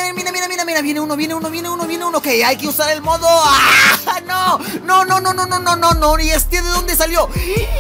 mira, viene uno, ok, hay que usar el modo. ¡Ah! No, ¿y este de dónde salió?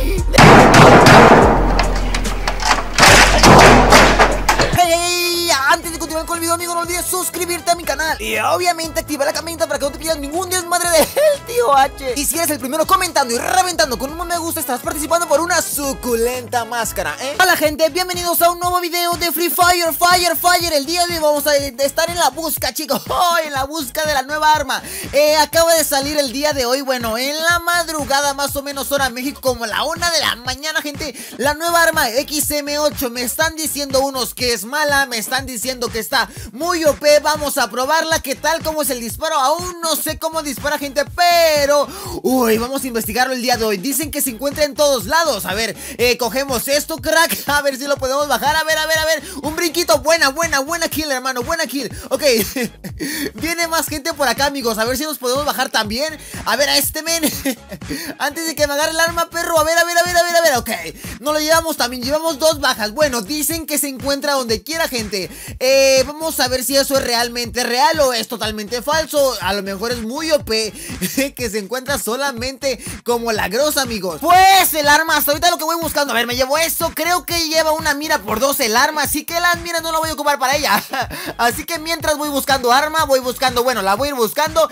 Antes de continuar con el video, amigo, no olvides suscribirte a mi canal y obviamente activar la campanita para que no te pierdas ningún desmadre del tío H. Y si eres el primero comentando y reventando con un me gusta, estás participando por una suculenta máscara, Hola gente, bienvenidos a un nuevo video de Free Fire, El día de hoy vamos a estar en la busca, chicos, en la busca de la nueva arma. Acaba de salir el día de hoy, bueno, en la madrugada, más o menos hora México, como la 1 de la mañana, gente. La nueva arma XM8, me están diciendo unos que es mala, me están diciendo que está muy OP. Vamos a probarla, qué tal, cómo es el disparo. Aún no sé cómo dispara, gente, pero vamos a investigarlo el día de hoy. Dicen que se encuentra en todos lados. A ver, cogemos esto, crack, a ver si lo podemos bajar. A ver, un brinquito, buena kill, hermano, buena kill. Ok, viene más gente por acá, amigos, a ver si nos podemos bajar también. A ver, a este men antes de que me agarre el arma, perro. A ver, ok, no lo llevamos, también llevamos 2 bajas. Bueno, dicen que se encuentra donde quiera, gente. Vamos a ver si eso es realmente real o es totalmente falso. A lo mejor es muy OP que se encuentra solamente como la grosa, amigos. Pues el arma, hasta ahorita lo que voy buscando. A ver, me llevo eso, creo que lleva una mira por 2 el arma, así que las miras no la voy a ocupar para ella. Así que mientras voy buscando arma, bueno, la voy a ir buscando.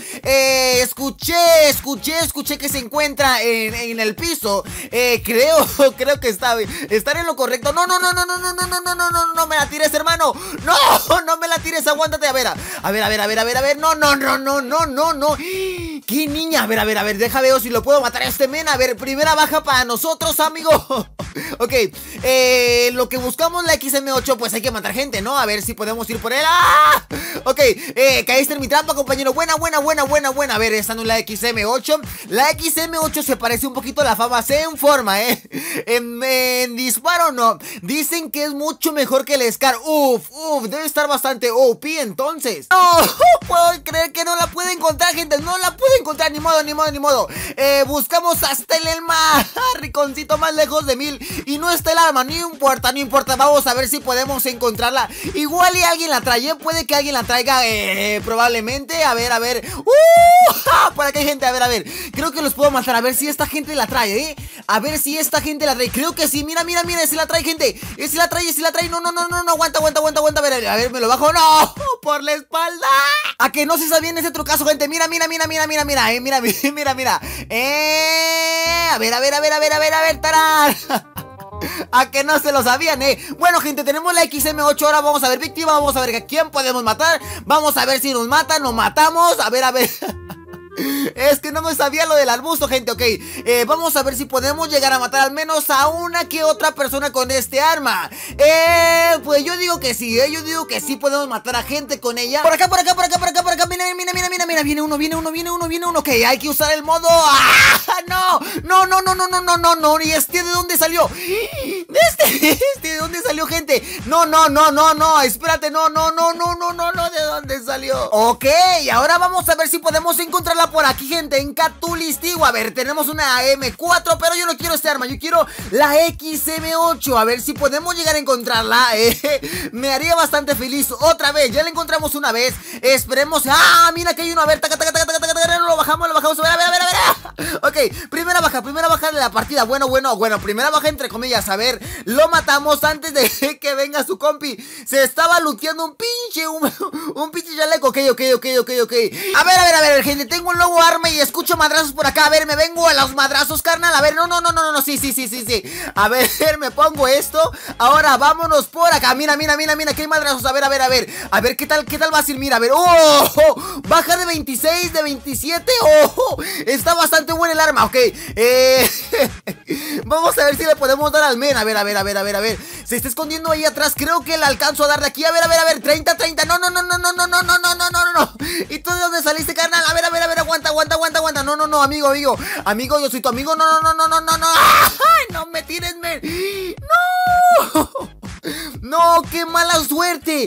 Escuché que se encuentra en el piso. Creo que está en lo correcto. No me la tires, hermano. No me la tires, aguántate. A ver, no. ¿Qué niña? A ver, deja veo si lo puedo matar a este men. A ver, primera baja para nosotros, amigo. Ok, lo que buscamos la XM8, pues hay que matar gente, ¿no? A ver si podemos ir por él. ¡Ah! Ok, caíste en mi trampa, compañero. Buena. A ver, esta no es la XM8. La XM8 se parece un poquito a la fama, se en forma, en disparo no. Dicen que es mucho mejor que el Scar. Debe estar bastante OP, entonces. No puedo creer que no la puede encontrar, gente. No la puede encontrar, ni modo. Buscamos hasta el rinconcito más lejos de 1000 y no está el arma. No importa, vamos a ver si podemos encontrarla. Igual y alguien la trae, puede que alguien la traiga, probablemente. A ver. Por aquí hay gente, a ver. Creo que los puedo matar, a ver si esta gente la trae, a ver si esta gente la trae. Creo que sí, mira, si la trae, gente. Si la trae. No, aguanta. A ver, me lo bajo. No, por la espalda. A que no se sabía ese trucazo, gente. Mira. A ver, tarán. A que no se lo sabían, Bueno, gente, tenemos la XM8. Ahora vamos a ver víctima, vamos a ver a quién podemos matar. Vamos a ver si nos matan, nos matamos. A ver. Es que no me sabía lo del arbusto, gente, ok. Vamos a ver si podemos llegar a matar al menos a una que otra persona con este arma. Pues yo digo que sí, yo digo que sí podemos matar a gente con ella. Por acá. Mira, viene uno, ok, hay que usar el modo. No, ¿y este de dónde salió? ¿Este de dónde salió, gente? No, espérate, no, ¿de dónde salió? Ok, ahora vamos a ver si podemos encontrarla por aquí, gente, en Catulistigo. A ver, tenemos una M4, pero yo no quiero este arma, yo quiero la XM8. A ver si podemos llegar a encontrarla, me haría bastante feliz. Otra vez, ya la encontramos una vez. Esperemos. Mira que hay uno, a ver, taca, lo bajamos, a ver. Ok, primera baja de la partida. Bueno, primera baja entre comillas. A ver, lo matamos antes de que venga su compi. Se estaba looteando un pinche chaleco. Ok. A ver, gente, tengo un nuevo arma y escucho madrazos por acá. A ver, me vengo a los madrazos, carnal. A ver, no, sí. A ver, me pongo esto. Ahora vámonos por acá. Mira, que hay madrazos. A ver, ¿qué tal va a ser? Mira, a ver, baja de 26, de 27. Está bastante buena el arma, ok. Vamos a ver si le podemos dar al men. A ver. Se está escondiendo ahí atrás. Creo que le alcanzo a dar de aquí. A ver. 30. No. ¿Y tú de dónde saliste, carnal? A ver. Aguanta. No, amigo, yo soy tu amigo. No. ¡Ay, no me tires, men! ¡No! No, qué mala suerte.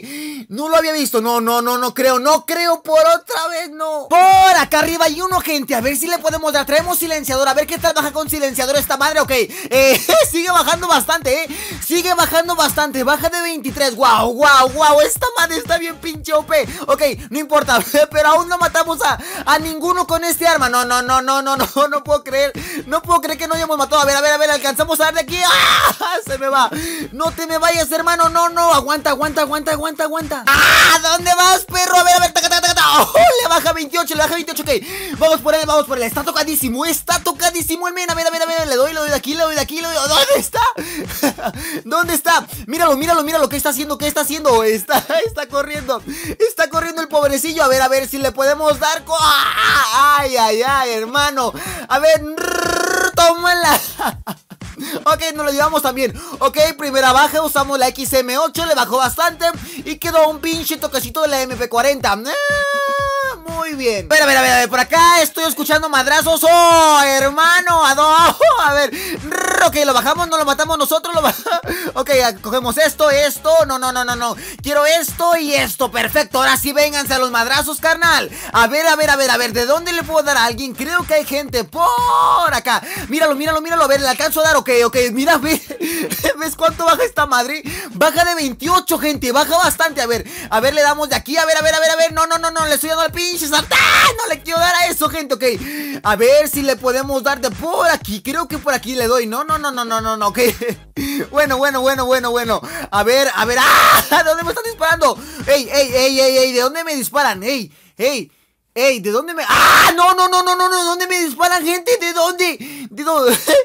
No lo había visto. No creo por otra vez, no. Por acá arriba hay uno, gente. A ver si le podemos dar. Traemos silenciador. A ver qué tal baja con silenciador esta madre. Ok, sigue bajando bastante, sigue bajando bastante. Baja de 23. Wow. Esta madre está bien pinche OP. Ok, no importa. Pero aún no matamos a ninguno con este arma. No puedo creer. No puedo creer que no hayamos matado. A ver, alcanzamos a dar de aquí. ¡Ah! Se me va. No te me vayas, hermano. No, aguanta. ¡Ah! ¿Dónde vas, perro? A ver, taca. Oh, le baja 28, ok. Vamos por él. Está tocadísimo el men. A ver, le doy de aquí. ¿Dónde está? ¿Dónde está? Míralo, ¿qué está haciendo? Está corriendo el pobrecillo. A ver si le podemos dar. Ay, hermano. A ver, tómala. Ok, nos lo llevamos también. Ok, primera baja, usamos la XM8, le bajó bastante y quedó un pinche toquecito de la MP40. Muy bien. A ver, por acá estoy escuchando madrazos. Oh, hermano, a ver. Ok, lo bajamos, no lo matamos nosotros. Ok, cogemos esto. No. Quiero esto y esto. Perfecto, ahora sí vénganse a los madrazos, carnal. A ver, ¿de dónde le puedo dar a alguien? Creo que hay gente por acá. Míralo. A ver, le alcanzo a dar. Ok, mira, ¿ves cuánto baja esta madre? Baja de 28, gente, baja bastante. A ver, le damos de aquí. A ver. No, le estoy dando al pinche sartén. No le quiero dar a eso, gente, ok. A ver si le podemos dar de por aquí. Creo que por aquí le doy. No, ok. Bueno. A ver. ¿De dónde me están disparando? Ey, ¿de dónde me disparan? Ey, ¿de dónde me...? ¡Ah! No, ¿de dónde me disparan, gente? ¿De dónde? No,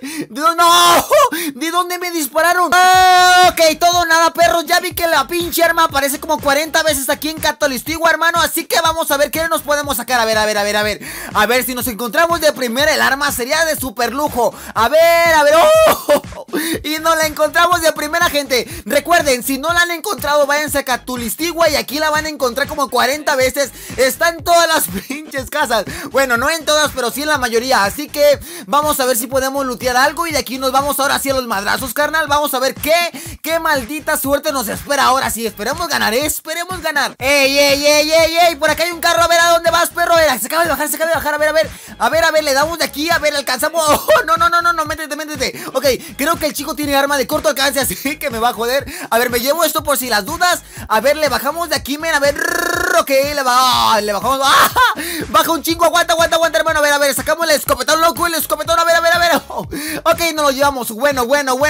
¿de dónde me dispararon? Ok, todo nada, perros. Ya vi que la pinche arma aparece como 40 veces aquí en Catolistigo, hermano. Así que vamos a ver qué nos podemos sacar. A ver. A ver si nos encontramos de primera. El arma sería de super lujo. A ver. ¡Oh! Y nos la encontramos de primera, gente. Recuerden, si no la han encontrado, váyanse a Catolistigo y aquí la van a encontrar como 40 veces. Está en todas las pinches casas. Bueno, no en todas, pero sí en la mayoría. Así que vamos a ver si podemos lootear algo. Y de aquí nos vamos ahora sí a los madrazos, carnal. Vamos a ver qué maldita suerte nos espera ahora sí. Esperemos ganar, Ey, por acá hay un carro. A ver, ¿a dónde vas, perro? Se acaba de bajar, A ver, le damos de aquí. A ver, le alcanzamos. Oh, no, métete. Ok, creo que el chico tiene arma de corto alcance, así que me va a joder. A ver, me llevo esto por si las dudas. A ver, le bajamos de aquí, men. A ver, ok, le bajamos. ¡Ah! Baja un chingo, aguanta, hermano. A ver, sacamos el escopetón, loco, el escopetón. A ver. Ok, nos lo llevamos. Bueno.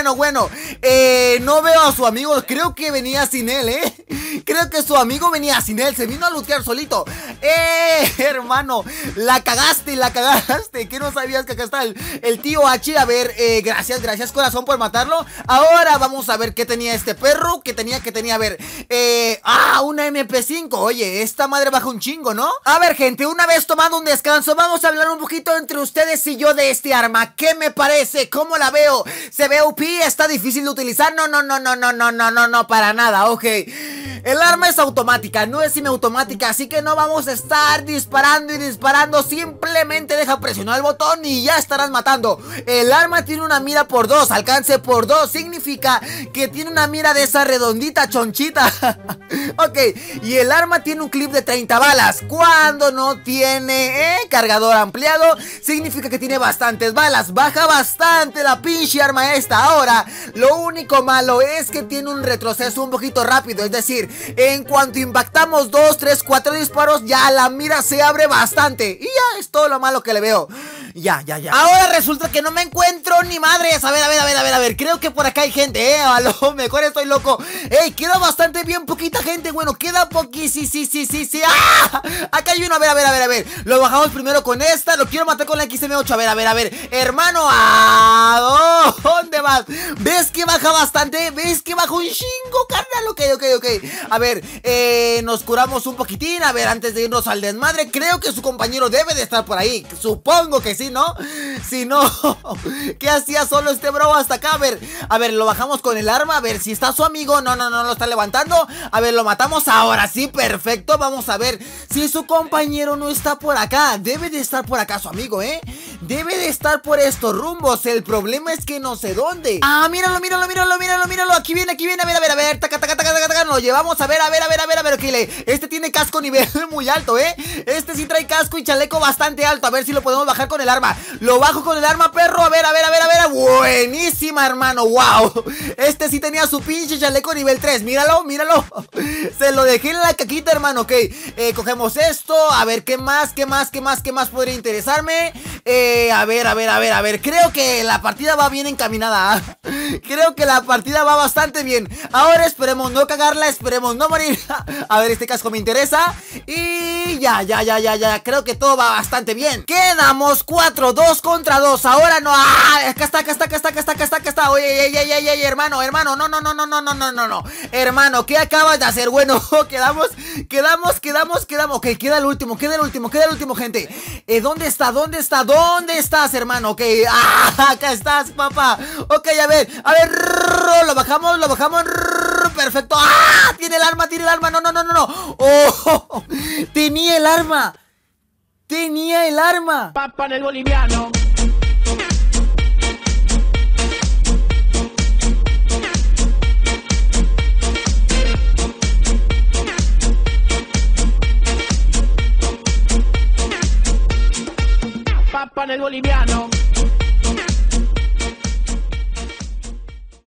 No veo a su amigo. Creo que venía sin él, Creo que su amigo venía sin él. Se vino a lootear solito. Hermano, la cagaste. Que no sabías que acá está el tío H. A ver, gracias, corazón, por matarlo. Ahora vamos a ver qué tenía este perro. Que tenía, a ver. Una MP5. Oye, esta madre baja un chingo, ¿no? A ver, gente, una vez tomando un descanso, vamos a hablar un poquito entre ustedes y yo de este arma. ¿Qué me parece? ¿Cómo la veo? ¿Se ve OP? ¿Está difícil de utilizar? No, para nada, ok. El arma es automática, no es semiautomática, así que no vamos a estar disparando y disparando. Simplemente deja presionar el botón y ya estarás matando. El arma tiene una mira por 2, alcance por 2. Significa que tiene una mira de esa redondita chonchita. Ok, y el arma tiene un clip de 30 balas. Cuando no tiene cargador ampliado, significa que tiene bastantes balas. Baja bastante la pinche arma esta. Ahora, lo único malo es que tiene un retroceso un poquito rápido. Es decir, en cuanto impactamos 2, 3, 4 disparos, ya la mira se abre bastante. Y ya es todo lo malo que le veo. Ya. Ahora resulta que no me encuentro ni madres. A ver. Creo que por acá hay gente, a lo mejor estoy loco. Queda bastante bien poquita gente. Bueno, queda poquísimo. Sí. Acá hay uno, a ver. Lo bajamos primero con esta. Lo quiero matar con la XM8. A ver. Hermano, ¿a dónde vas? ¿Ves que baja bastante? ¿Ves que baja un chingo, carnal? Ok. A ver, nos curamos un poquitín. A ver, antes de irnos al desmadre. Creo que su compañero debe de estar por ahí. Supongo que sí, ¿no? Si no, ¿qué hacía solo este bro hasta acá? A ver, lo bajamos con el arma. A ver si está su amigo. No lo está levantando. A ver, lo matamos ahora sí, perfecto. Vamos a ver si su compañero no está por acá. Debe de estar por acá su amigo, Debe de estar por estos rumbos. El problema es que no sé dónde. Ah, míralo, míralo, míralo, míralo, míralo. Aquí viene, a ver, a ver, taca, taca, taca, taca, taca. Lo llevamos, a ver, ok, este tiene casco nivel muy alto, este sí trae casco y chaleco bastante alto. A ver si lo podemos bajar con el arma. Lo bajo con el arma, perro, a ver. Buenísima, hermano, wow. Este sí tenía su pinche chaleco nivel 3, míralo. Se lo dejé en la caquita, hermano, ok. Cogemos esto, a ver, ¿qué más podría interesarme? A ver, creo que la partida va bien encaminada. Creo que la partida va bastante bien. Ahora esperemos no cagarla, esperemos no morir. A ver, este casco me interesa. Y ya, creo que todo va bastante bien. Quedamos 4-2 contra 2. Ahora no, acá está. Oye, hermano, no. Hermano, ¿qué acabas de hacer? Bueno, quedamos. Ok, queda el último, gente. ¿Dónde estás, hermano? Ok, acá estás, papá. Ok, a ver, lo bajamos, perfecto. Tiene el arma, no. Oh, tenía el arma. Papa en el boliviano. Papa en el boliviano.